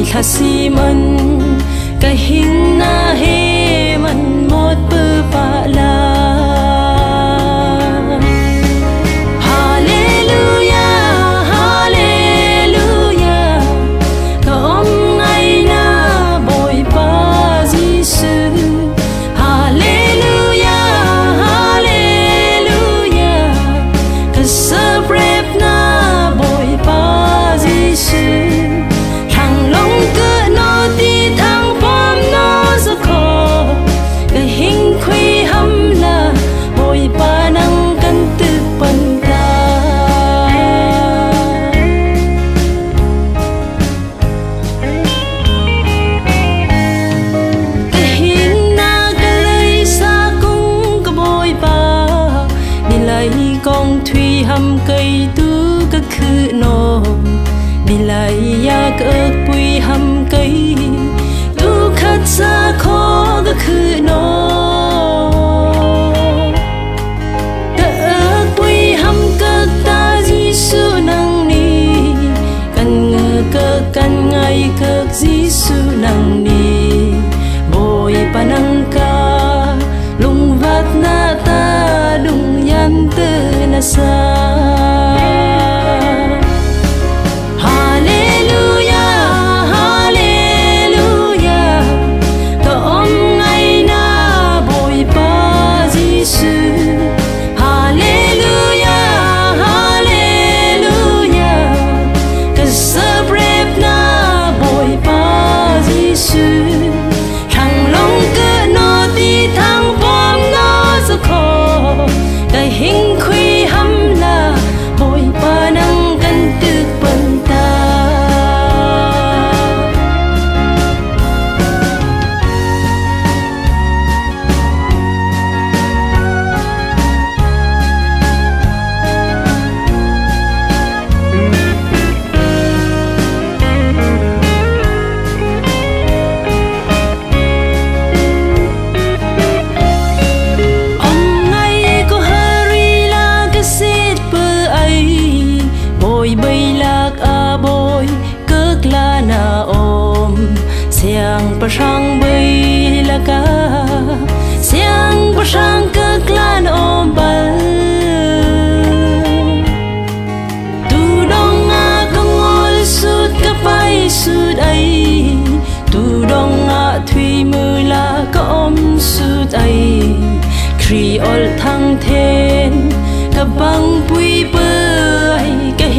thà si man cái hình na he man một bơ pa la con thủy hầm cây tu các khứ nô đi lại ya các bụi hầm cây tu khát xa khó các khứ nô các bụi hầm các ta Giêsu nang ni căn ngờ các căn ngày các Giêsu nang ni bồi pa nang ca lung vắt na ta đung yan tư na sa sang bay la ca siang pa sang ka klan om bal tu dong a kongol sut ka pai sut ai tu dong a thui mưa la ka om sut ai Creole thang then ka bang pui pai